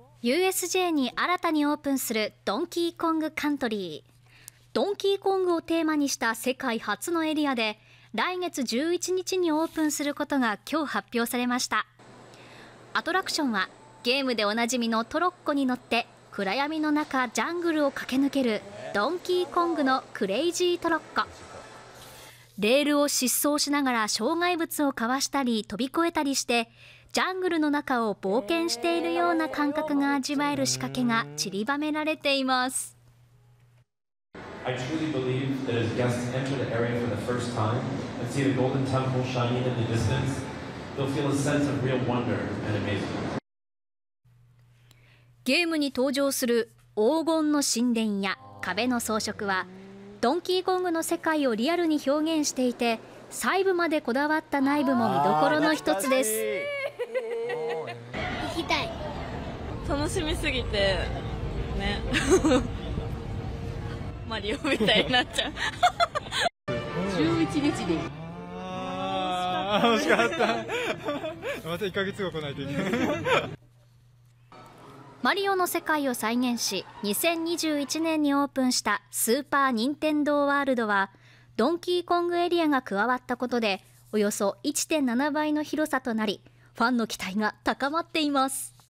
USJ に新たにオープンするドンキーコングカントリー。ドンキーコングをテーマにした世界初のエリアで来月11日にオープンすることが今日発表されました。アトラクションはゲームでおなじみのトロッコに乗って暗闇の中ジャングルを駆け抜けるドンキーコングのクレイジートロッコ。レールを疾走しながら障害物をかわしたり飛び越えたりしてジャングルの中を冒険しているような感覚が味わえる仕掛けが散りばめられています。 I truly believe that as guests enter the area for the first time and see the Golden Temple shining in the distance, they'll feel a sense of real wonder and amazement. ゲームに登場する黄金の神殿や壁の装飾はドンキーコングの世界をリアルに表現していて、細部までこだわった内部も見どころの一つです。 行きたい。 楽しみすぎてねマリオみたいになっちゃう 11日で惜しかったまた1ヶ月後来ないといけないマリオの世界を再現し2021年にオープンしたスーパー・ニンテンドー・ワールドはドンキーコングエリアが加わったことでおよそ 1.7 倍の広さとなりファンの期待が高まっています。